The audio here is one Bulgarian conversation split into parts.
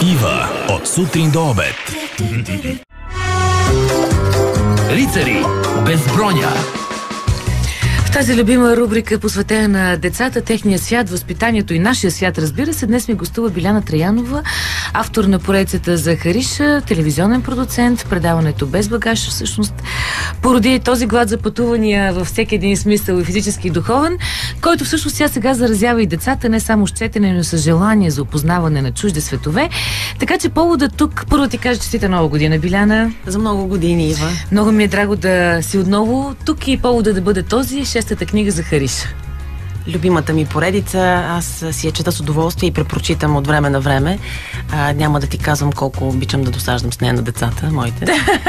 Ива от сутрин до обед. Рицари без броня. Тази любима рубрика, посветена на децата, техния свят, възпитанието и нашия свят, разбира се. Днес ми гостува Биляна Траянова, автор на поредицата за Хариша, телевизионен продуцент. Предаването Без багаж всъщност породи този глад за пътувания във всеки един смисъл, и физически и духовен, който всъщност сега заразява и децата, не само с четене, но с желание за опознаване на чужди светове. Така че поводът тук, първо ти кажа честита нова година, Биляна. За много години, Ива. Много ми е драго да си отново тук и повода да бъде този, шестата книга за Хариша. Любимата ми поредица, аз си я чета с удоволствие и препрочитам от време на време. Няма да ти казвам колко обичам да досаждам с нея на децата, моите.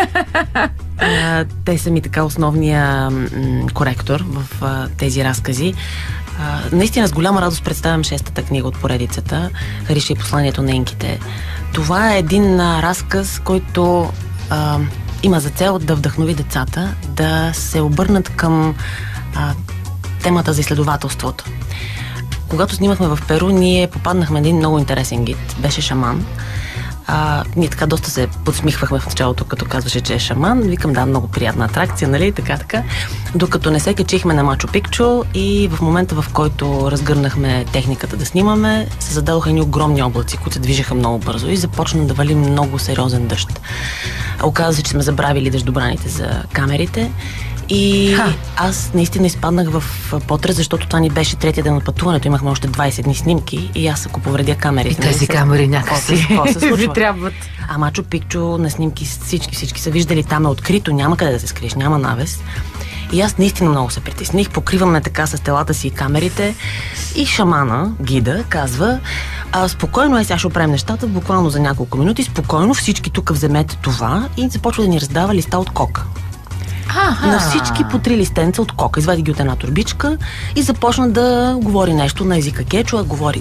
Те са ми така основния коректор в тези разкази. Наистина с голяма радост представям шестата книга от поредицата Хариша и посланието на инките. Това е един разказ, който има за цел да вдъхнови децата, да се обърнат към темата за изследователството. Когато снимахме в Перу, ние попаднахме един много интересен гид. Беше шаман. Ние така доста се подсмихвахме в началото, като казваше, че е шаман. Викам, да, много приятна атракция, нали? Така. Докато не се качихме на Мачу Пикчу и в момента, в който разгърнахме техниката да снимаме, се зададоха едни огромни облаци, които се движеха много бързо и започна да вали много сериозен дъжд. Оказа се, че сме забравили дъждобраните за камерите. И аз наистина изпаднах в потрес, защото това ни беше третия ден от пътуването. Имахме още 20 дни снимки и аз ако повредя камерите. И тези камери някакси ви трябват. А Мачу Пикчу на снимки всички са виждали, там е открито, няма къде да се скриеш, няма навес. И аз наистина много се притесних. Покриваме така с телата си и камерите. И шамана, гида, казва: спокойно, сега ще оправим нещата, буквално за няколко минути. Спокойно, всички тук вземете това. И започва да ни раздава листа от кока. На всички по 3 листенца от кока. Извади ги от една турбичка и започна да говори нещо на езика кечуа. Говори.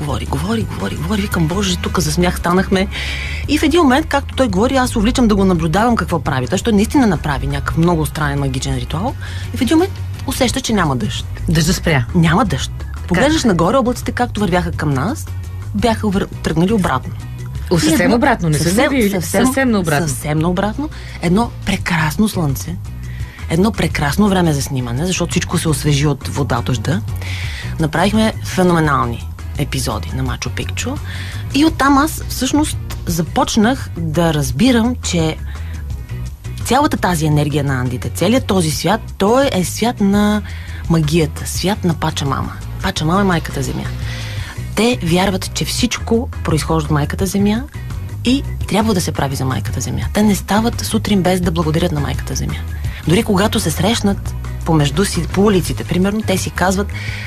Викам, боже, тук за смях станахме. И в един момент, както той говори, аз увличам да го наблюдавам какво прави. Той наистина направи някакъв много странен магичен ритуал. И в един момент усеща, че няма дъжд. Дъжда спря. Няма дъжд. Поглеждаш нагоре, облаците, както вървяха към нас, бяха тръгнали обратно. Съвсем обратно, не съвсем наобратно. Съвсем наобратно. Едно прекрасно слънце. Едно прекрасно време за снимане, защото всичко се освежи от вода, дъжда. Направихме феноменални епизоди на Мачу Пикчу. И оттам аз всъщност започнах да разбирам, че цялата тази енергия на андите, целият този свят, той е свят на магията, свят на Пачамама. Пачамама е майката земя. Те вярват, че всичко произхожда от майката земя и трябва да се прави за майката земя. Те не стават сутрин без да благодарят на майката земя. Дори когато се срещнат помежду си, по улиците, примерно, те си казват: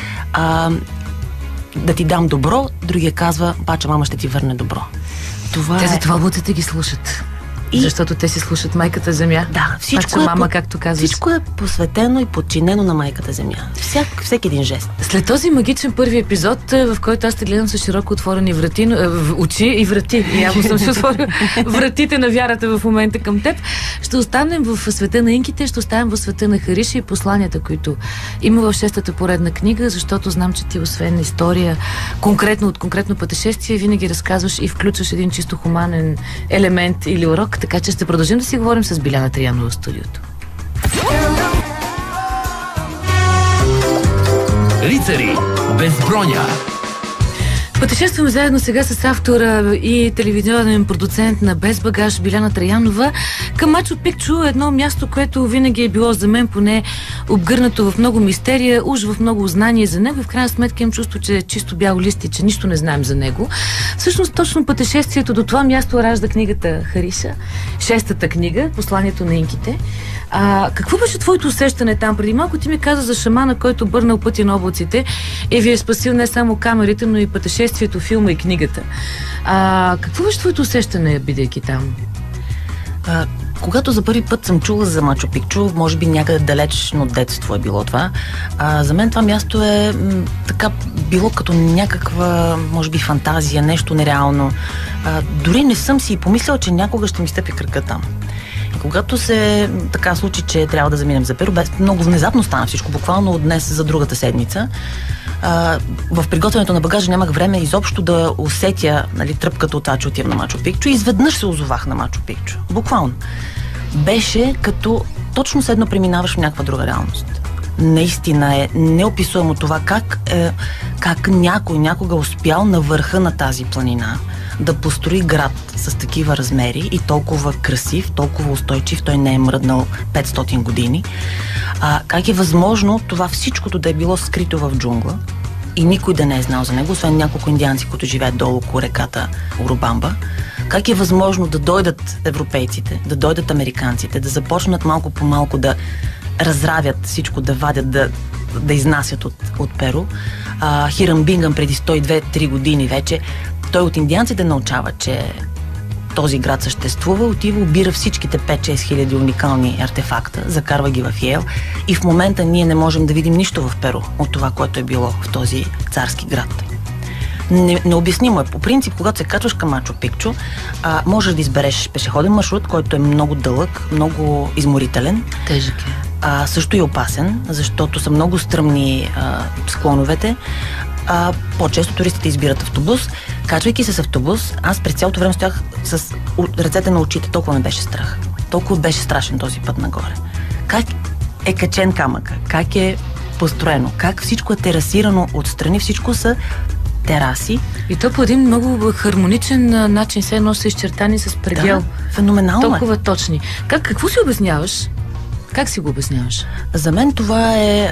да ти дам добро, другия казва: Пачамама ще ти върне добро. Те за това облаците ги слушат. Защото те си слушат майката земя. Да, Пачамама, както казваш. Всичко е посветено и подчинено на майката земя. Всеки един жест. След този магичен първи епизод, в който аз те гледам с широко отворени очи и врати, явно съм си отворил вратите на вярата в момента към теб, ще останем в света на инките, ще останем в света на Хариша и посланията, които има в шестата поредна книга, защото знам, че ти освен история от конкретно пътешествие, винаги разказваш и включваш един чисто хуманен елемент или урок. Така че ще продължим да си говорим с Биляна Траянова в студиото. Рицари без броня. Пътешестваме заедно сега с автора и телевизионен продуцент на Без багаж Биляна Траянова към Мачу Пикчу, едно място, което винаги е било за мен поне обгърнато в много мистерия, уж в много знание за него. В крайна сметка имам чувство, че е чисто бял лист и че нищо не знаем за него. Всъщност точно пътешествието до това място ражда книгата Хариша, шестата книга, посланието на инките. Какво беше твоето усещане там? Преди малко ти ми каза за шамана, който бърнал пътя на облаците и ви е спасил не само камерите, но и пътешествието, филма и книгата. Какво беше твоето усещане, бидейки там? Когато за първи път съм чула за Мачу Пикчу, може би някъде далечно детство е било това, за мен това място е така било като някаква, може би, фантазия, нещо нереално. Дори не съм си и помисляла, че някога ще ми стъпи кръка там. И когато се така случи, че трябва да заминем за Перу, много внезапно стана всичко, буквално от днес за другата седмица. В приготвянето на багажа нямах време изобщо да усетя, нали, тръпката от това, че отивам на Мачу Пикчу. Изведнъж се озовах на Мачу Пикчу. Буквално. Беше като точно следно преминаваш в някаква друга реалност. Наистина е неописуемо това как някой някога успял на върха на тази планина да построи град с такива размери и толкова красив, толкова устойчив, той не е мръднал 500 години. Как е възможно това всичкото да е било скрито в джунгла и никой да не е знал за него, освен няколко индианци, които живеят долу около реката Урубамба? Как е възможно да дойдат европейците, да дойдат американците, да започнат малко по малко да разравят всичко, да вадят, да изнасят от Перу? Хирам Бингъм преди 102-3 години вече, той от индианците научава, че този град съществува, отива, обира всичките 5-6 хиляди уникални артефакта, закарва ги в Йейл и в момента ние не можем да видим нищо в Перу от това, което е било в този царски град. Необяснимо е. По принцип, когато се качваш към Мачу Пикчу, можеш да избереш пешеходен маршрут, който е много дълъг, много изморителен. Тежък е. Също и опасен, защото са много стръмни склоновете. По-често туристите избират автобус. Качвайки се с автобус, аз през цялото време стоях с ръцете на очите. Толкова ме беше страх. Толкова беше страшен този път нагоре. Как е качен камъка? Как е построено? Как всичко е терасирано отстрани? Всичко са тераси. И то по един много хармоничен начин, все едно са изчертани с предел. Да, феноменално. Толкова точни. Какво си обясняваш? Как си го обясняваш? За мен това е...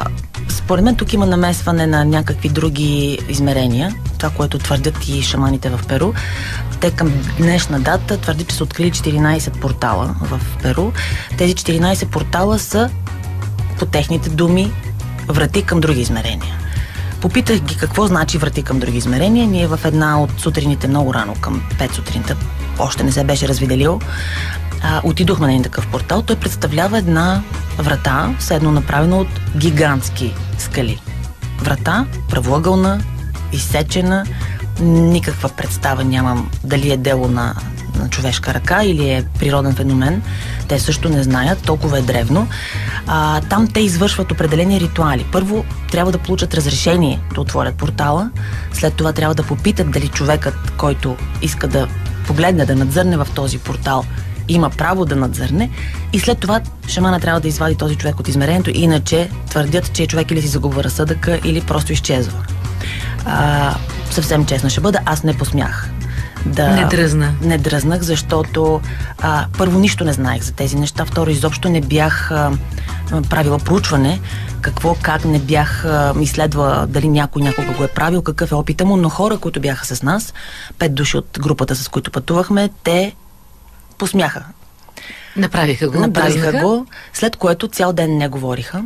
според мен тук има намесване на някакви други измерения. Това, което твърдят и шаманите в Перу. Те към днешна дата твърдят, че са открили 14 портала в Перу. Тези 14 портала са, по техните думи, врати към други измерения. Попитах ги какво значи врати към други измерения. Ние в една от сутрините, много рано, към 5 сутринта, още не се беше развиделил, отидохме на един такъв портал. Той представлява една врата, съедно направена от гигантски скали. Врата, правоъгълна, изсечена, никаква представа нямам дали е дело на човешка ръка или е природен феномен. Те също не знаят, толкова е древно. Там те извършват определени ритуали. Първо трябва да получат разрешение да отворят портала, след това трябва да попитат дали човекът, който иска да погледне, да надзърне в този портал, има право да надзърне, и след това шамана трябва да извади този човек от измерението, иначе твърдят, че човек или си загубва разсъдъка, или просто изчезва. Съвсем честна ще бъда, аз не посмях да... Не дръзнах, защото първо нищо не знаех за тези неща, второ изобщо не бях правила проучване, как не бях изследвала дали някой някога го е правил, какъв е опита му, но хора, които бяха с нас, 5 души от групата, с които пътувахме, те посмяха. Направиха го, след което цял ден не говориха.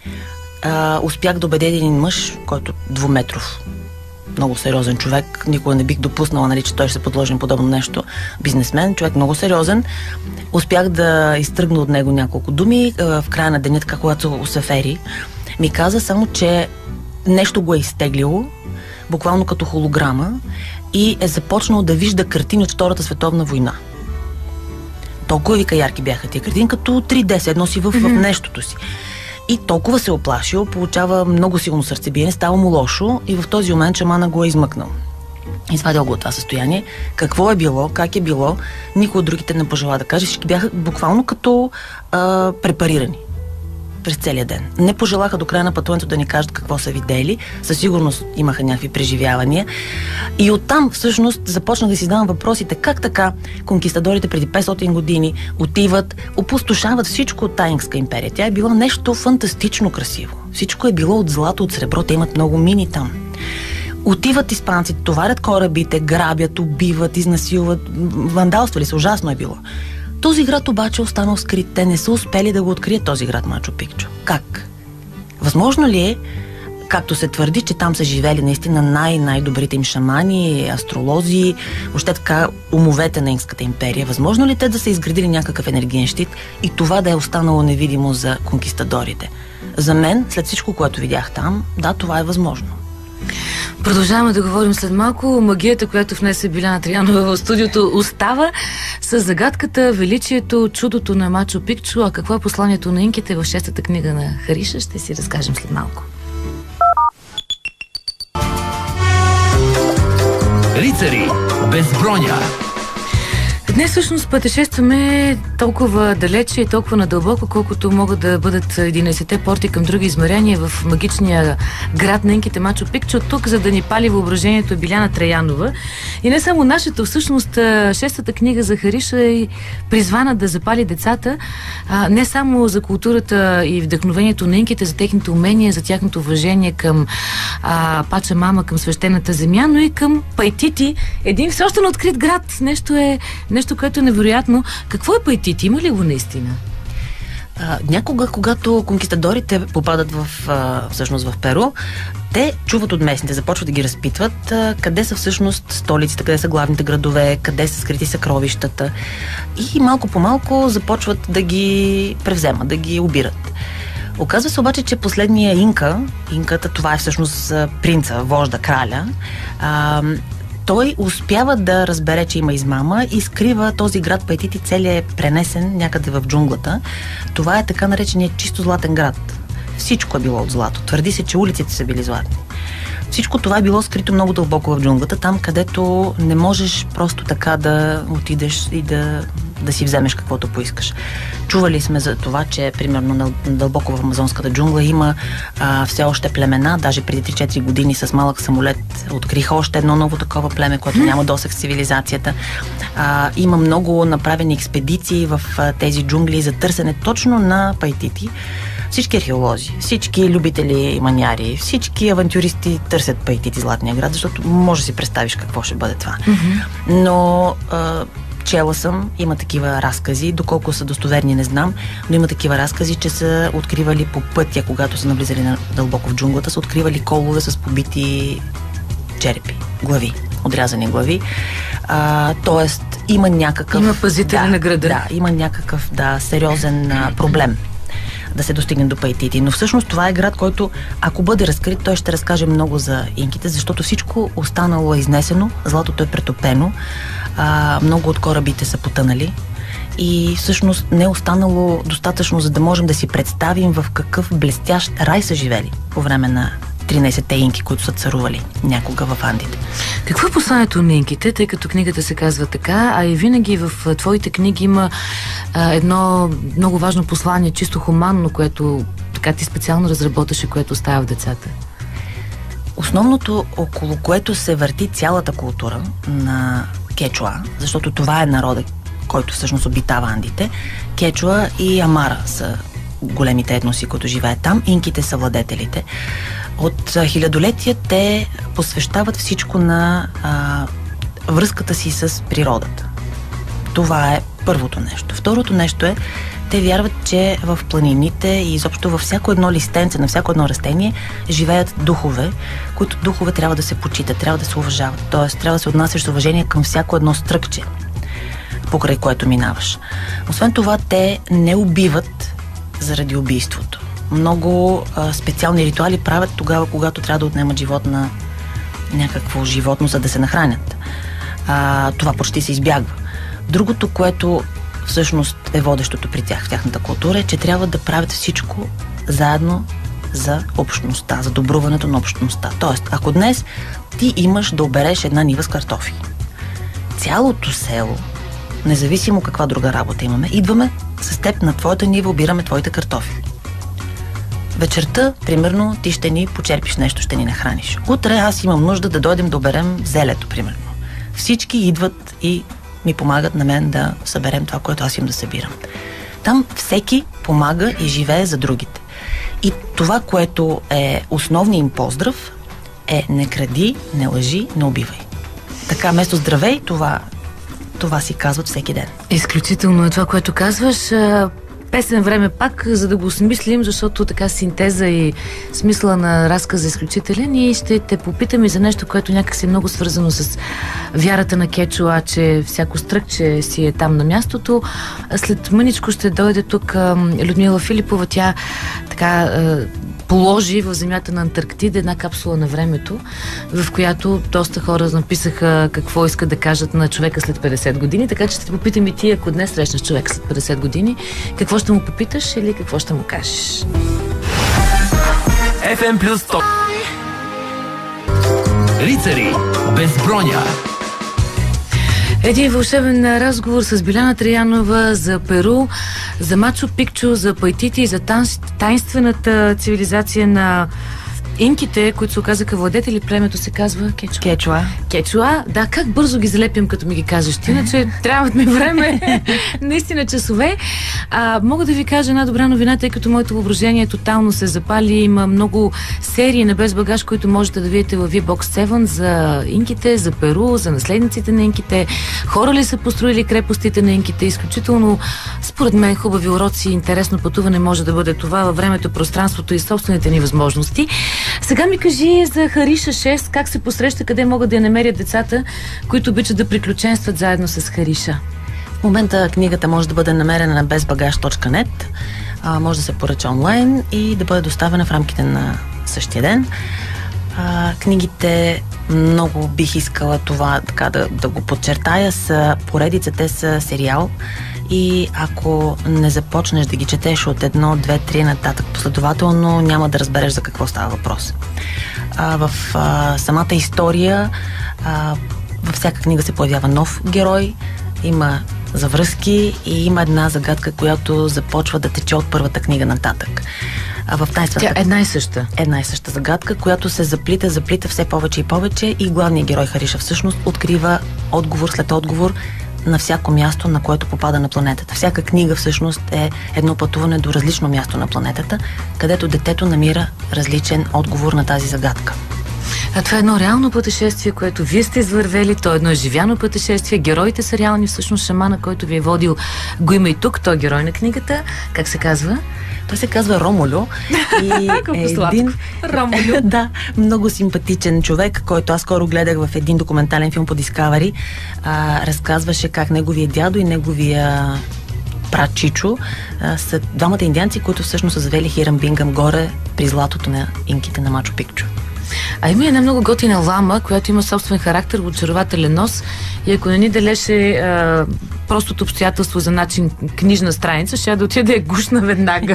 Успях да убедя един мъж, който 2-метров, много сериозен човек, никога не бих допуснала, нали, че той ще се подложи на подобно нещо. Бизнесмен, човек много сериозен. Успях да изтръгна от него няколко думи. В края на деня, така когато усафери, ми каза само, че нещо го е изтеглило, буквално като холограма, и е започнал да вижда картини от Втората световна война. Толкова, вика, ярки бяха тия картини, като 3D, едно си в нещото си. И толкова се оплашил, получава много силно сърцебиене, става му лошо и в този момент шамана го е измъкнал. Извадил го от това състояние. Какво е било, как е било, никой от другите не пожела да каже. Всички бяха буквално като препарирани през целия ден. Не пожелаха до края на пътуването да ни кажат какво са видели. Със сигурност имаха някакви преживявания. И оттам всъщност започнах да си задавам въпросите. Как така конкистадорите преди 500 години отиват, опустошават всичко от Таинкска империя? Тя е била нещо фантастично красиво. Всичко е било от злато, от сребро. Те имат много мини там. Отиват испанците, товарят корабите, грабят, убиват, изнасилват. Вандалствали се, ужасно е било. Този град обаче останал скрит. Те не са успели да го открият този град Мачу Пикчу. Как? Възможно ли е, както се твърди, че там са живели наистина най-добрите им шамани, астролози, въобще така умовете на Инкската империя? Възможно ли те да са изградили някакъв енергиен щит и това да е останало невидимо за конкистадорите? За мен, след всичко, което видях там, да, това е възможно. Продължаваме да говорим след малко. Магията, която внесе Биляна Траянова в студиото, остава с загадката, величието, чудото на Мачу Пикчу. А какво е посланието на инките в 6-та книга на Хариша, ще си разкажем след малко. Рицари без броня. Днес всъщност пътешестваме толкова далече и толкова надълбоко, колкото могат да бъдат 11-те порти към други измерения в магичния град на инките Мачу Пикчу. Тук, за да ни пали въображението, е Биляна Траянова. И не само нашата, всъщност шестата книга за Хариша е призвана да запали децата, не само за културата и вдъхновението на инките, за техните умения, за тяхното уважение към Пача Мама, към свещената земя, но и към Пайтити, един все още неоткрит град. Нещо, което е невероятно. Какво е Пайтити? Има ли го наистина? Някога, когато конкистадорите попадат всъщност в Перу, те чуват от местните, започват да ги разпитват къде са всъщност столиците, къде са главните градове, къде са скрити съкровищата. И малко по малко започват да ги превземат, да ги обират. Оказва се обаче, че последния инката, това е всъщност принца, вожда, краля, той успява да разбере, че има измама и скрива този град Пайтити, целият е пренесен някъде в джунглата. Това е така нареченият чисто златен град. Всичко е било от злато. Твърди се, че улиците са били златни. Всичко това е било скрито много дълбоко в джунглата, там където не можеш просто така да отидеш и да си вземеш каквото поискаш. Чували сме за това, че примерно дълбоко в амазонската джунгла има все още племена, даже преди 3-4 години с малък самолет откриха още едно ново такова племе, което няма досег с цивилизацията. Има много направени експедиции в тези джунгли за търсене точно на Пайтити. Всички археолози, всички любители и маняри, всички авантюристи търсят Пайтити, златния град, защото може да си представиш какво ще бъде това. Но чела съм, има такива разкази, доколко са достоверни не знам, но има такива разкази, че са откривали по пътя, когато са навлизали дълбоко в джунглата, са откривали колове с побити черепи, глави, отрязани глави. Тоест има някакъв... Има пазители на града. Да, има някакъв сериозен проблем да се достигне до Пайтити. Но всъщност това е град, който, ако бъде разкрит, той ще разкаже много за инките, защото всичко останало е изнесено, златото е претопено, много от корабите са потънали и всъщност не е останало достатъчно, за да можем да си представим в какъв блестящ рай са живели по време на 13-те инки, които са царували някога в Андите. Какво е посланието на инките, тъй като книгата се казва така, а и винаги в твоите книги има едно много важно послание, чисто хуманно, което така ти специално разработаше, което остава в децата? Основното, около което се върти цялата култура на кечуа, защото това е народа, който всъщност обитава Андите. Кечуа и Амара са големите етноси, които живеят там. Инките са владетелите. От хилядолетия те посвещават всичко на връзката си с природата. Това е първото нещо. Второто нещо е, те вярват, че в планините и изобщо във всяко едно листенце, на всяко едно растение живеят духове, които духове трябва да се почитат, трябва да се уважават. Тоест, трябва да се отнасяш с уважение към всяко едно стръкче, покрай което минаваш. Освен това, те не убиват заради убийството. Много специални ритуали правят тогава, когато трябва да отнемат живот на някакво животно, за да се нахранят. Това почти се избягва. Другото, което всъщност е водещото при тях, в тяхната култура, е, че трябва да правят всичко заедно за общността, за добруването на общността. Тоест, ако днес ти имаш да обереш една нива с картофи, цялото село, независимо каква друга работа имаме, идваме с теб на твоята нива, обираме твоите картофи. Вечерта, примерно, ти ще ни почерпиш нещо, ще ни нахраниш. Утре аз имам нужда да дойдем да оберем зелето, примерно. Всички идват и ми помагат на мен да съберем това, което аз им да събирам. Там всеки помага и живее за другите. И това, което е основният им поздрав, е не кради, не лъжи, не убивай. Така, вместо здравей, това си казват всеки ден. Изключително е това, което казваш. Песен време пак, за да го осмислим, защото така синтеза и смисъла на разказа е изключителен, и ще те попитаме за нещо, което някак си е много свързано с вярата на кечуа, че всяко стръкче си е там на мястото. След мъничко ще дойде тук Людмила Филипова. Тя така положи в земята на Антарктида една капсула на времето, в която доста хора написаха какво искат да кажат на човека след 50 години, така че ще те попитам и ти, ако днес срещнеш човек след 50 години, какво ще му попиташ или какво ще му кажеш? FM плюс 100. Рицари без броня. Един вълшебен разговор с Биляна Траянова за Перу, за Мачу Пикчу, за Пайтити и за тайнствената цивилизация на инките, които се оказаха владетели. Племето се казва Кечуа. Да, как бързо ги залепям, като ми ги кажеш. Иначе трябват ми време. Наистина часове. Мога да ви кажа една добра новина, тъй като моето въображение тотално се запали. Има много серии на Без багаж, които можете да видите във V-Box 7 за инките, за Перу, за наследниците на инките. Хора ли са построили крепостите на инките? Изключително, според мен, хубави уроци, интересно пътуване може да бъде това във времето, пространството и собствените ни възможности. Сега ми кажи за Хариша 6, как се посреща, къде могат да я намерят децата, които обичат да приключенстват заедно с Хариша. В момента книгата може да бъде намерена на bezbagage.net, може да се поръча онлайн и да бъде доставена в рамките на същия ден. Книгите, много бих искала това така да го подчертая, са поредица, те са сериал и ако не започнеш да ги четеш от 1, 2, 3 нататък последователно, няма да разбереш за какво става въпрос. В самата история във всяка книга се появява нов герой, има завръзки и има една загадка, която започва да тече от първата книга нататък. В тя една и съща. Една и съща загадка, която се заплита все повече и повече и главният герой Хариша всъщност открива отговор след отговор на всяко място, на което попада на планетата. Всяка книга всъщност е едно пътуване до различно място на планетата, където детето намира различен отговор на тази загадка. Това е едно реално пътешествие, което вие сте извървели, то е едно живяно пътешествие, героите са реални, всъщност шамана, който ви е водил, го има и тук, той е герой на книгата. Как се казва? Той се казва Ромулю и един Ромулю. Да, много симпатичен човек, който аз скоро гледах в един документален филм по Discovery. Разказваше как неговия дядо и неговия брат Чичо са двамата индианци, които всъщност са завели Хирам Бингам горе при златото на инките на Мачу Пикчу. Има една много готина лама, която има собствен характер, очарователен нос и ако не ни делеше простото обстоятелство за начин книжна страница, ще да отиде да я гушна веднага.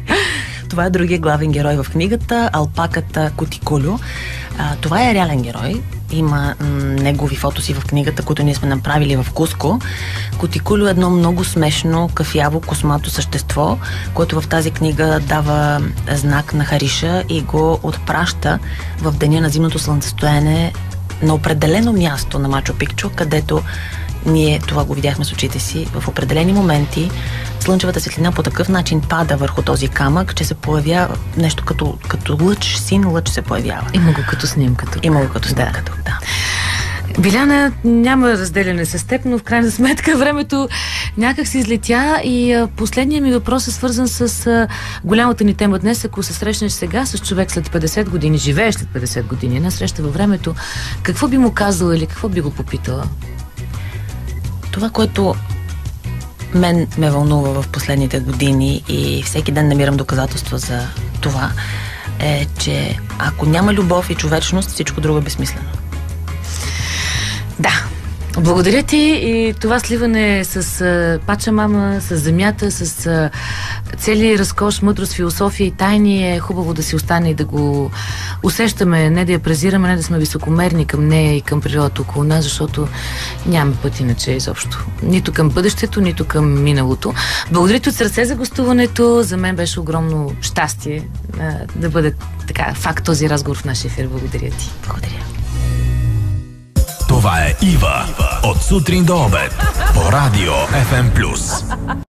Това е другия главен герой в книгата, алпаката Кутикулю. Това е реален герой. Има негови фотоси в книгата, които ние сме направили в Куско. Кутикулю е едно много смешно, кафяво, космато същество, което в тази книга дава знак на Хариша и го отпраща в деня на зимното слънцестояне на определено място на Мачу Пикчу, където ние това го видяхме с очите си. В определени моменти слънчевата светлина по такъв начин пада върху този камък, че се появява нещо като лъч, син лъч се появява. Има го като снимката. Да. Биляна, няма разделяне с теб, но в крайна сметка времето някак се излетя и последният ми въпрос е свързан с голямата ни тема днес. Ако се срещнеш сега с човек след 50 години, живееш след 50 години, една среща във времето, какво би му казала или какво би го попитала? Това, което мен ме вълнува в последните години и всеки ден намирам доказателства за това, е, че ако няма любов и човечност, всичко друго е безсмислено. Да. Благодаря ти и това сливане с Пачамама, с земята, с цели разкош, мъдрост, философия и тайни е хубаво да си остане и да го усещаме, не да я презираме, не да сме високомерни към нея и към природата около нас, защото няма път иначе изобщо. Нито към бъдещето, нито към миналото. Благодаря ти от сърце за гостуването. За мен беше огромно щастие да бъде така факт този разговор в нашия ефир. Благодаря ти. Благодаря. Това е Ива от сутрин до обед по Радио FM+.